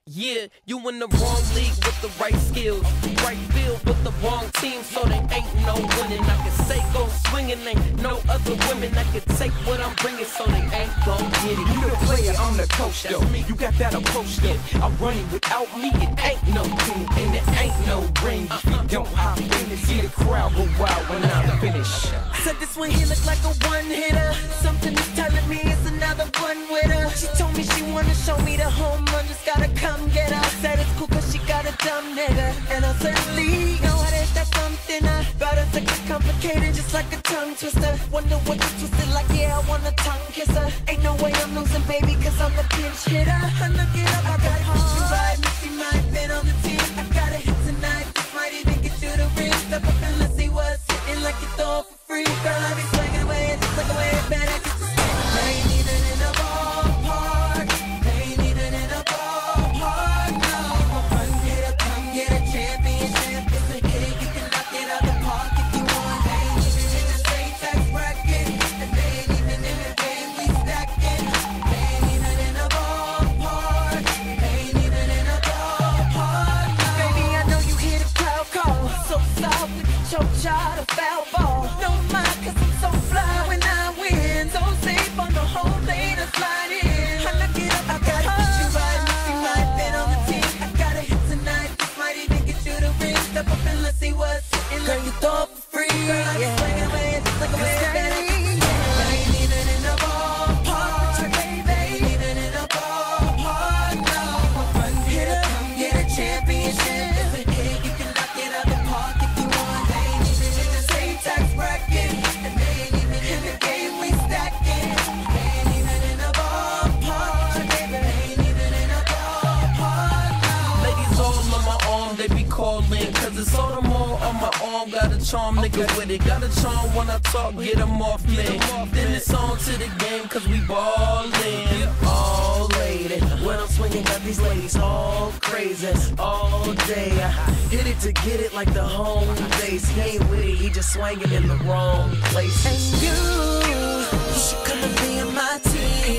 Yeah, you in the wrong league with the right skills, right field with the wrong team, so there ain't no winning. I can say go swinging, ain't no other women that can take what I'm bringing, so they ain't gon' get it. You the player, I'm the coach though. You got that approach though. I'm running without me, it ain't no team and it ain't no ring. If you don't hop in it, see the crowd go wild when I'm finished. Said this one here look like a one-hitter. Something is telling me it's another one with her. She told me she wanna show me the home run, just gotta come get her. Said it's cool cause she got a dumb nigga, and I certainly know how to hit that something. About her to get complicated just like a tongue twister. Wonder what you twisted like, yeah, I wanna tongue kisser. Ain't no way I'm losing, baby, cause I'm the pinch hitter. I look it up, I got home. She ride me, she might been on the team. I got a hit tonight, this might even get you the ring. Step up and let's see what's hitting like you throw it for free. Girl, I be swinging away, just like away, better get to spin. They ain't even in the ballpark. They ain't even in the ballpark, no. Run, get a, come get a championship. It's a hit, you can knock it out the park if you want. They ain't even in the same tax bracket, and they ain't even in the game we stacking. They ain't even in the ballpark. They ain't even in the ballpark, no. Baby, I know you hear the crowd call. So soft with the choke shot, a foul ball. No mind, cause I'm so fly when I win. So safe on the whole lane to slide in. I look it up, I got it. You ride me, she might been on the team. I got a hit tonight, this might even get you the ring. Step up and let's see what's hitting. Girl, you throw it for free. Girl, I be swinging away, just like a way better. They ain't even in the ballpark. They ain't even in the ballpark, no. Run, hit her, come get a championship. It's a hit, you can knock it out the park if you want. They ain't even in the same tax bracket, and they ain't even in the game we stacking. They ain't even in the ballpark, baby. They ain't even in the ballpark, no. Ladies all on my arm, they be calling, cause it's all the more on my arm. Got a charm, nigga with it. Got a charm when I talk, get them off me. Then it's on to the game, cause we ballin'. All lady, when I'm swinging, got these ladies all crazy all day. I hit it to get it like the home base. He ain't with it, he just swinging in the wrong places. And you should come and be on my team.